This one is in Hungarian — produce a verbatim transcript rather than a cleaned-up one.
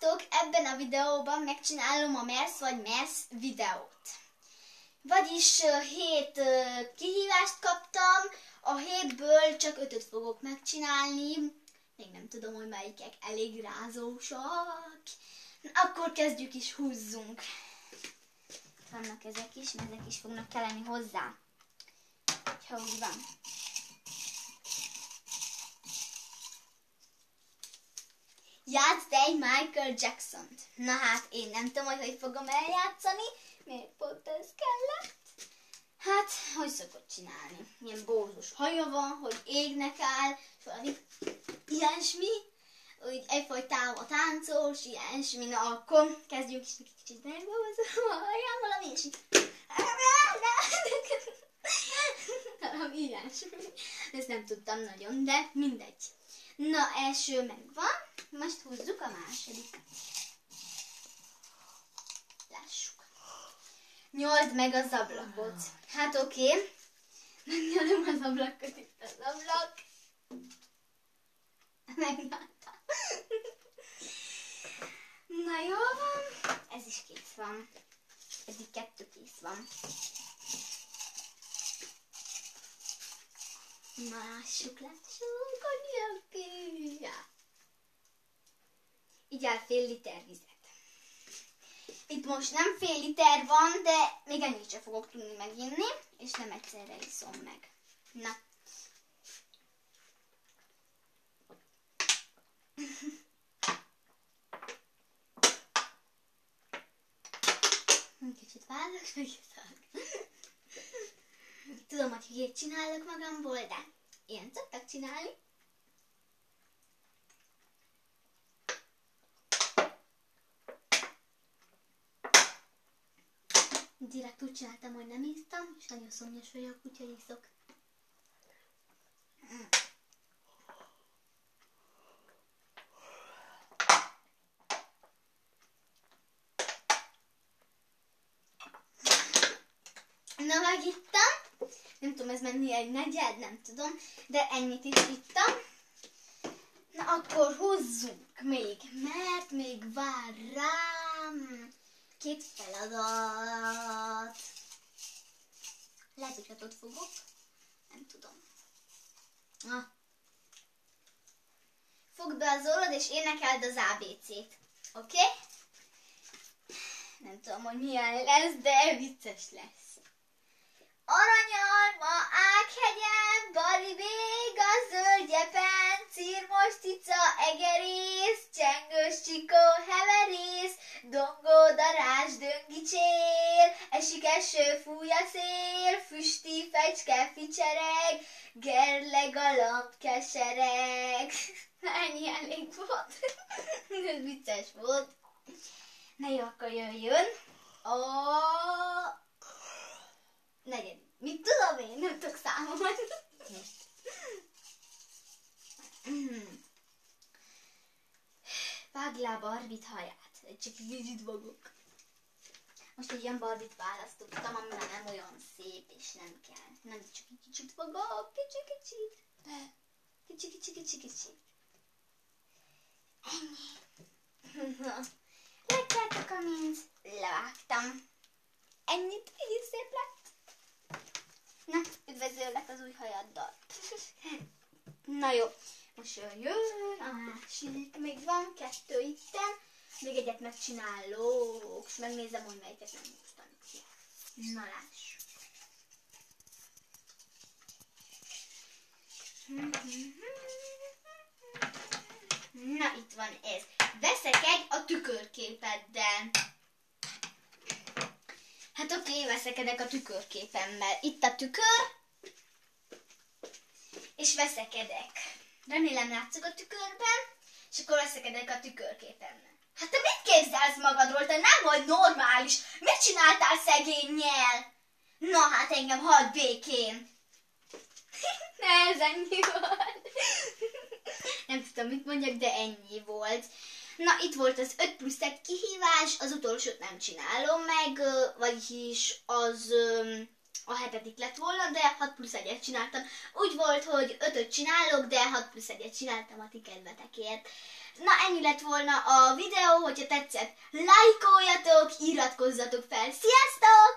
Sziasztok! Ebben a videóban megcsinálom a mersz vagy mersz videót. Vagyis hét kihívást kaptam, a hétből csak ötöt fogok megcsinálni. Még nem tudom, hogy melyikek elég rázósak. Akkor kezdjük is, húzzunk. Vannak ezek is, mert ezek is fognak kelleni hozzá. Ha úgy van. Játszd egy Michael Jackson-t. Na hát, én nem tudom, hogy hogy fogom eljátszani. Miért pont ez kellett? Hát, hogy szokott csinálni? Ilyen bózus haja van, hogy égnek áll, és valami ilyesmi. Úgy egyfajtában táncos, ilyesmi. Na akkor kezdjünk is egy kicsit megbózom a hajam, valami ilyesmi. Valami ilyesmi. Ezt nem tudtam nagyon, de mindegy. Na, első megvan. Most húzzuk a másodikat. Lássuk. Nyold meg az ablakot. Hát oké. Okay. Megnyalom az ablakot, itt az ablak. Megnyaltam. Na jó van. Ez is kész van. Ez így kettő kész van. Na lássuk, lássuk, hogy jön ki. Ja. Így áll fél liter vizet. Itt most nem fél liter van, de még ennyit sem fogok tudni meginni, és nem egyszerre iszom meg. Na. Kicsit válasz, meg iszak. Tudom, hogy hülyét csinálok magamból, de ilyen szoktak csinálni. Direkt úgy csináltam, hogy nem isztam, és nagyon szomjas vagyok, úgyhogy iszok. Mm. Na, megittam. Nem tudom, ez menni egy negyed, nem tudom, de ennyit is ittam. Na, akkor húzzunk még, mert még vár rám két feladat. Lehet, hogy ott fogok. Nem tudom. Na. Fogd be az orrod, és énekeld az á bé cét. Oké? Okay? Nem tudom, hogy milyen lesz, de vicces lesz. Aranyalma, ághegyen, baribég, a zöldjepen, cirmos cica, egerész, csengős csikó, heverész, dongó, darázs, döngicsér, esik eső, fúj a szél, füsti, fecske, ficsereg, gerle, galamb, kesereg. Ennyi elég volt. Ez vicces volt. Na jó, akkor jöjjön a negyedik. Mit tudom én? Nem tudok számolni. Vágd le a Barbit haját. Csak kicsit fogok. Most egy ilyen Barbit választottam, ami nem olyan szép, és nem kell. Nem csak egy kicsit fogok. Kicsi-kicsit. Kicsi-kicsi-kicsi-kicsi. Ennyi. Látjátok, amint levágtam. Ennyit, így szép lett. Na, üdvözöllek az új hajaddal. Na jó, most jön a másik. Még van kettő itten. Még egyet megcsinálok, és megnézem, hogy melyiket nem mostani ki. Na, lássuk. Na, itt van ez. Veszekedj a tükörképeddel. Hát oké, okay, veszekedek a tükörképemmel. Itt a tükör, és veszekedek. Remélem látszok a tükörben, és akkor veszekedek a tükörképemmel. Hát te mit képzelsz magadról? Te nem vagy normális. Mit csináltál szegénnyel? Na hát engem hagyd békén. Ez ennyi volt. Nem tudom, mit mondjak, de ennyi volt. Na, itt volt az öt plusz egy kihívás, az utolsót nem csinálom meg, vagyis az a hetedik lett volna, de hat plusz egyet csináltam. Úgy volt, hogy ötöt csinálok, de hat plusz egyet csináltam a ti kedvetekért. Na, ennyi lett volna a videó, hogyha tetszett, lájkoljatok, iratkozzatok fel. Sziasztok!